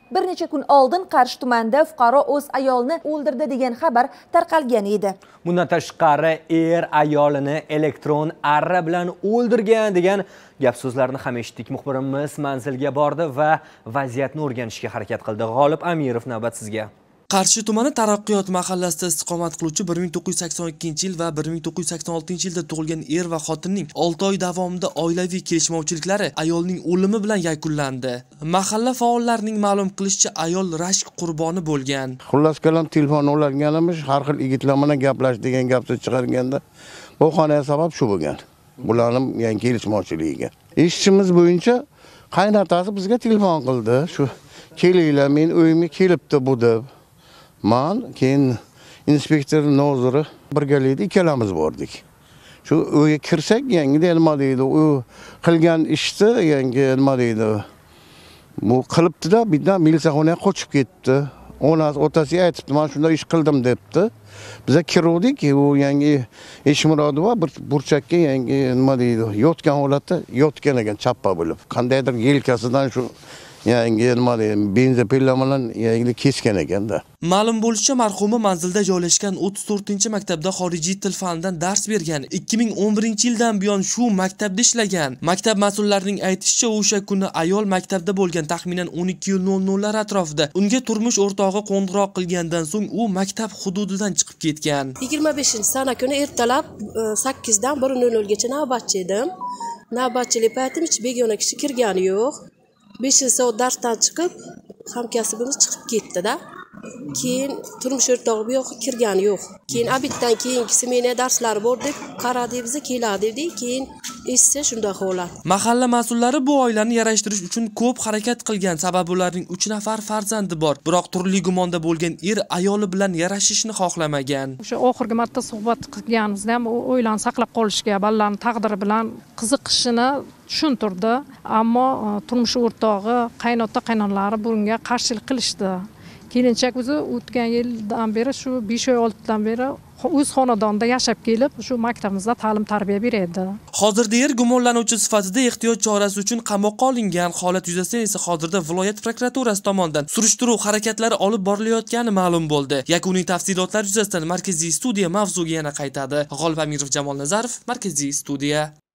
Bir necha kun oldin Qarshi tumanida fuqaro o'z ayolini o'ldirdi degan xabar tarqalgan edi. Bundan tashqari ayolini elektron arra bilan o'ldirgan degan gap-so'zlarni ham eshitdik. Muxbirimiz manzilga bordi va vaziyatni o'rganishga harakat qildi. G'olib Amirov, navbat sizga. Qarshi tumani Taraqqiyot mahallasida istiqomat qiluvchi 1982 yil va 1986 yilda tug'ilgan va xotinning 6 oy davomida oilaviy kelishmovchiliklari ayolning o'limi bilan yakunlandi. Mahalla faollarining ma'lum qilishicha, ayol rashk qurboni bo'lgan. Xullas kalom telefon ularganimiz, har xil yigitlar bilan gaplash degan gapni chiqarganda, bu xonaya sabab shu bo'lgan. Bularning yangi kelishmovchiligiga. Eshitishimiz bo'yicha qaynotasi bizga telefon qildi. Shu kelinglar, men uyimga kelibdi bu deb. Man keyin inspektor noziri birgalikda ikkalamiz bordik. Shu uyga kirsak, yangi nima deydi, u qilgan ishni yangi nima deydi, bu qilibdi-da, birdan militsiyaxonaga qochib ketdi. Otasiga aytibdi, men shunday ish qildim debdi. Biza kiruvdik, u yangi Eshmurodova bir burchakka yangi nima deydi, yotgan holatda yotgan ekan, chappa bo'lib. Qandaydir yelkasidan shu yangi nima deydi, benzopila bilan yangi kesgan ekanda. Ma'lum bo'lishicha, marhuma manzilda joylashgan 34-maktabda xorijiy til fanidan dars bergan. 2011-yildan buyon shu maktabda ishlagan. Maktab mas'ullarining aytishicha, o'sha kuni ayol maktabda bo'lgan, taxminan 12:00 atrofida. Unga turmush o'rtog'i qo'ng'iroq qilgandan so'ng u maktab hududidan chiqib ketgan. 25-sana kuni ertalab 8 dan 1:00 gacha navbatchi edim. Navbatchilik paytim hech begona kishi kirgani yo'q. 5-soat darsdan chiqib, hamkasbimiz chiqib ketdi-da. Keyin turmush o'rtog'i bu yoqqa kirgani yo'q. Keyin abitdan keyingisi meni darslari bor deb qaradi, bizni keladi dedi. Keyin esa shunday holat. Mahalla mas'ullari bu oilani yarashtirish uchun ko'p harakat qilgan, sababi ularning 3 nafar farzandi bor. Biroq turli gumonda bo'lgan ayoli bilan yarashishni xohlamagan. O'sha oxirgi marta suhbat qilganimizda ham o'ylan saqlab qolishga, balalarning taqdiri bilan qiziqishini tushuntirdi. Ammo turmush o'rtog'i, qaynota qaynonalari bunga qarshilik qilishdi. Kelinchak o'zi o'tgan yildan beri, shu 5 oy oldindan beri o'z xonadonida yashab kelib, shu maktabimizda ta'lim-tarbiya beradi. Hozirda gumonlanuvchi sifatida ehtiyot chorasi uchun qamoqqa olingan. Holat yuzasidan esa hozirda viloyat prokuraturasi tomonidan surishtiruv harakatlari olib borilayotgani ma'lum bo'ldi. Yakuniy tafsilotlar yuzasidan Markaziy studiya mavzuga yana qaytadi. G'olib Amirov, Jamol Nazarov, Markaziy studiya.